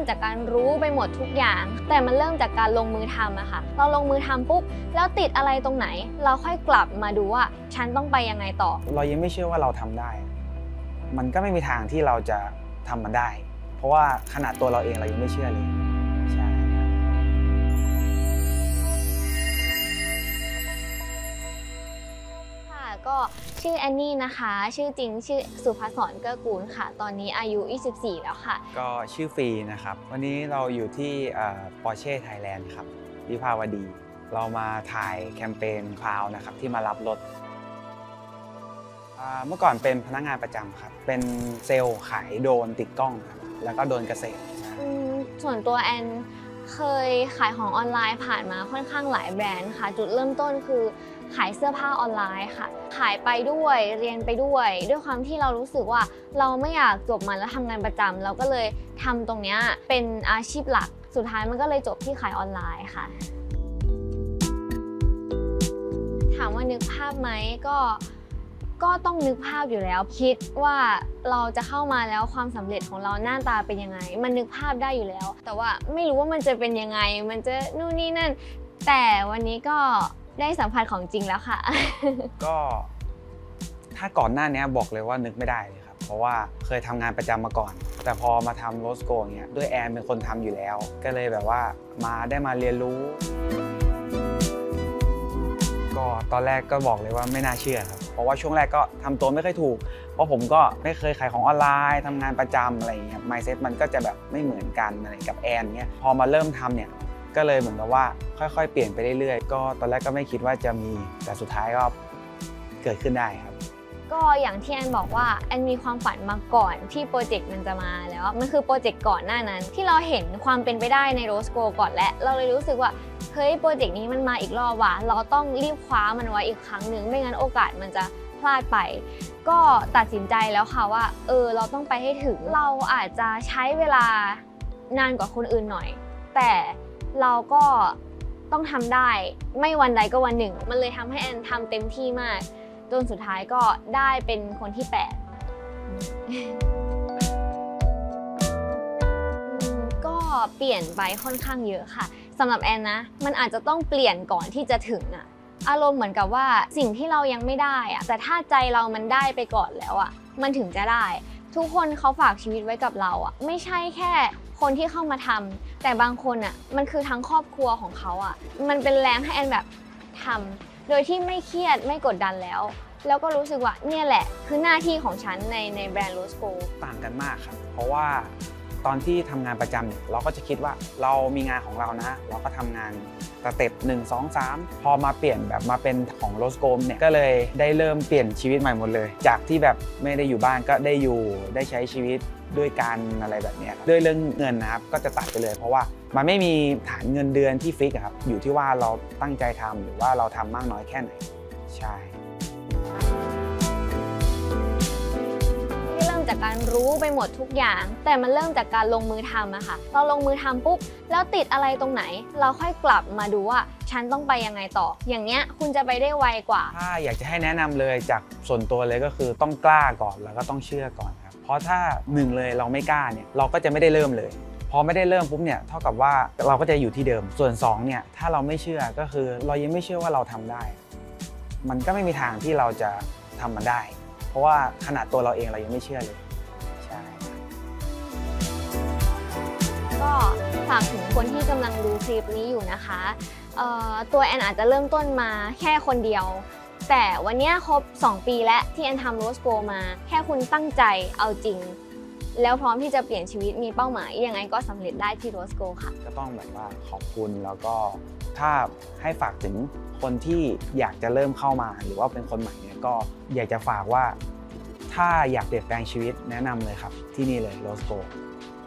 จากการรู้ไปหมดทุกอย่างแต่มันเริ่มจากการลงมือทำอะค่ะเราลงมือทำปุ๊บแล้วติดอะไรตรงไหนเราค่อยกลับมาดูว่าฉันต้องไปยังไงต่อเรายังไม่เชื่อว่าเราทำได้มันก็ไม่มีทางที่เราจะทำมันได้เพราะว่าขนาดตัวเราเองเรายังไม่เชื่อเลยใช่ก็ชื่อแอนนี่นะคะชื่อจริงชื่อสุภศรเกื้อกูลค่ะตอนนี้อายุ24แล้วค่ะก็ชื่อฟรีนะครับวันนี้เราอยู่ที่Porsche Thailand ครับวิภาวดีเรามาถ่ายแคมเปญคลาวนะครับที่มารับรถเมื่อก่อนเป็นพนักงานประจำครับเป็นเซลล์ขายโดรนติดกล้องครับแล้วก็โดรนเกษตรส่วนตัวแอนเคยขายของออนไลน์ผ่านมาค่อนข้างหลายแบรนด์ค่ะจุดเริ่มต้นคือขายเสื้อผ้าออนไลน์ค่ะขายไปด้วยเรียนไปด้วยความที่เรารู้สึกว่าเราไม่อยากจบมาแล้วทำงานประจำเราก็เลยทำตรงนี้เป็นอาชีพหลักสุดท้ายมันก็เลยจบที่ขายออนไลน์ค่ะถามว่านึกภาพไหมก็ต้องนึกภาพอยู่แล้วคิดว่าเราจะเข้ามาแล้วความสำเร็จของเราหน้าตาเป็นยังไงมันนึกภาพได้อยู่แล้วแต่ว่าไม่รู้ว่ามันจะเป็นยังไงมันจะนู่นนี่นั่นแต่วันนี้ก็ได้สัมผัสของจริงแล้วค่ะก็ถ้าก่อนหน้านี้บอกเลยว่านึกไม่ได้เลยครับเพราะว่าเคยทำงานประจำมาก่อนแต่พอมาทำโรสโกเนี่ยด้วยแอนเป็นคนทำอยู่แล้วก็เลยแบบว่าได้มาเรียนรู้ก็ตอนแรกก็บอกเลยว่าไม่น่าเชื่อครับเพราะว่าช่วงแรกก็ทำตัวไม่ค่อยถูกเพราะผมก็ไม่เคยขายของออนไลน์ทำงานประจำอะไรอย่างเงี้ย mindset มันก็จะแบบไม่เหมือนกันอะไรกับแอนเงี้ยพอมาเริ่มทำเนี่ยก็เลยเหมือนกับว่าค่อยๆเปลี่ยนไปเรื่อยๆก็ตอนแรกก็ไม่คิดว่าจะมีแต่สุดท้ายก็เกิดขึ้นได้ครับก็อย่างที่แอนบอกว่าแอนมีความฝันมาก่อนที่โปรเจกต์มันจะมาแล้วมันคือโปรเจกต์ก่อนหน้านั้นที่เราเห็นความเป็นไปได้ในโรสโกก่อนและเราเลยรู้สึกว่าเฮ้ยโปรเจกต์นี้มันมาอีกรอบว่ะเราต้องรีบคว้ามันไว้อีกครั้งหนึ่งไม่งั้นโอกาสมันจะพลาดไปก็ตัดสินใจแล้วค่ะว่าเราต้องไปให้ถึงเราอาจจะใช้เวลานานกว่าคนอื่นหน่อยแต่เราก็ต้องทำได้ไม่วันใดก็วันหนึ่งมันเลยทำให้แอนทำเต็มที่มากจนสุดท้ายก็ได้เป็นคนที่8ก็เปลี่ยนไปค่อนข้างเยอะค่ะสำหรับแอนนะมันอาจจะต้องเปลี่ยนก่อนที่จะถึงอารมณ์เหมือนกับว่าสิ่งที่เรายังไม่ได้แต่ถ้าใจเรามันได้ไปก่อนแล้วมันถึงจะได้ทุกคนเขาฝากชีวิตไว้กับเราไม่ใช่แค่คนที่เข้ามาทำแต่บางคนมันคือทั้งครอบครัวของเขามันเป็นแรงให้แอนแบบทำโดยที่ไม่เครียดไม่กดดันแล้วก็รู้สึกว่าเนี่ยแหละคือหน้าที่ของฉันในแบรนด์โรสโกต่างกันมากครับเพราะว่าตอนที่ทำงานประจำเนี่ยเราก็จะคิดว่าเรามีงานของเรานะเราก็ทำงานสเต็ป1 2 3พอมาเปลี่ยนแบบมาเป็นของโรสโกเนี่ยก็เลยได้เริ่มเปลี่ยนชีวิตใหม่หมดเลยจากที่แบบไม่ได้อยู่บ้านก็ได้อยู่ได้ใช้ชีวิตด้วยการอะไรแบบนี้ด้วยเรื่องเงินนะครับก็จะตัดไปเลยเพราะว่ามันไม่มีฐานเงินเดือนที่ฟิกครับอยู่ที่ว่าเราตั้งใจทำหรือว่าเราทำมากน้อยแค่ไหนใช่เริ่มจากการรู้ไปหมดทุกอย่างแต่มันเริ่มจากการลงมือทำค่ะเราลงมือทำปุ๊บแล้วติดอะไรตรงไหนเราค่อยกลับมาดูว่าฉันต้องไปยังไงต่ออย่างเนี้ยคุณจะไปได้ไวกว่าถ้าอยากจะให้แนะนำเลยจากส่วนตัวเลยก็คือต้องกล้าก่อนแล้วก็ต้องเชื่อก่อนครับเพราะถ้า1เลยเราไม่กล้าเนี่ยเราก็จะไม่ได้เริ่มเลยพอไม่ได้เริ่มปุ๊บเนี่ยเท่ากับว่าเราก็จะอยู่ที่เดิมส่วน2เนี่ยถ้าเราไม่เชื่อก็คือเรายังไม่เชื่อว่าเราทำได้มันก็ไม่มีทางที่เราจะทำมันได้เพราะว่าขนาดตัวเราเองเรายังไม่เชื่อเลยใช่ก็ฝากถึงคนที่กำลังดูคลิปนี้อยู่นะคะตัวแอนอาจจะเริ่มต้นมาแค่คนเดียวแต่วันนี้ครบ2 ปีแล้วที่แอนทำโรสโกมาแค่คุณตั้งใจเอาจริงแล้วพร้อมที่จะเปลี่ยนชีวิตมีเป้าหมายยังไงก็สำเร็จได้ที่โรสโกค่ะก็ต้องแบบว่าขอบคุณแล้วก็ถ้าให้ฝากถึงคนที่อยากจะเริ่มเข้ามาหรือว่าเป็นคนใหม่เนี่ยก็อยากจะฝากว่าถ้าอยากเปลี่ยนแปลงชีวิตแนะนำเลยครับที่นี่เลยโรสโก